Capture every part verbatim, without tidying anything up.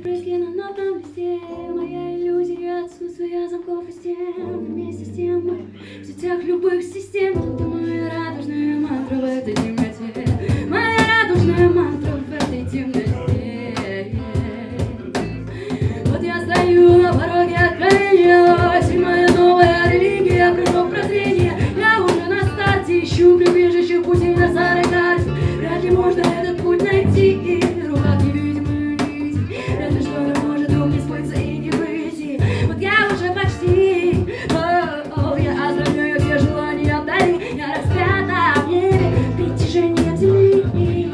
брызги на нотном листе. Моя иллюзия отсутствия замков и стен. Вместе с тем мы в сетях любых систем. Это моя радужная мантра в этой темноте. Моя радужная мантра в этой темноте. Вот я стою на пороге откровения. Седьмая новая религия, прыжок прозрения. Я уже на старте ищу прибежище пути на старой карте. Вряд ли можно этот путь найти. Рука невидимую нить. Вряд ли что-то может вдруг не сбыться и не выйти. Вот я уже почти. О-о-о, я оздравляю все желания вдали. Я распята в небе притяжение земли.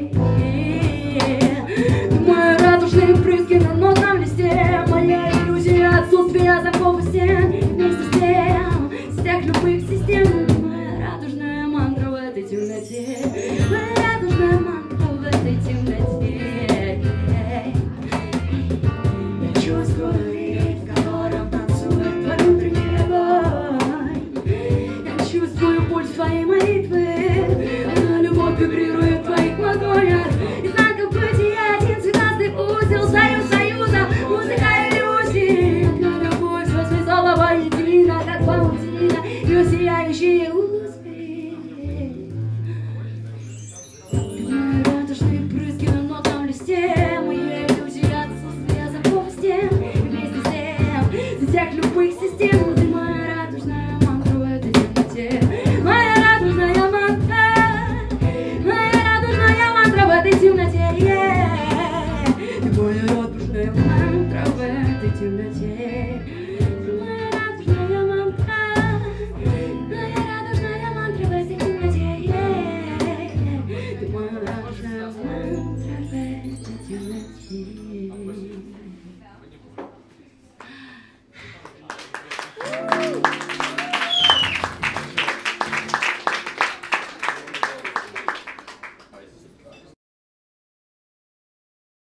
Мои радужные брызги на нотном листе. Моя иллюзия отсутствия замков и стен. Вместе с тем, с тех любых систем. Моя радужная мантра в этой темноте. Моя радужная мантра в этой темноте. Я чувствую ритм, в котором танцует твой внутренний огонь. Я чувствую пульс твоей молитвы.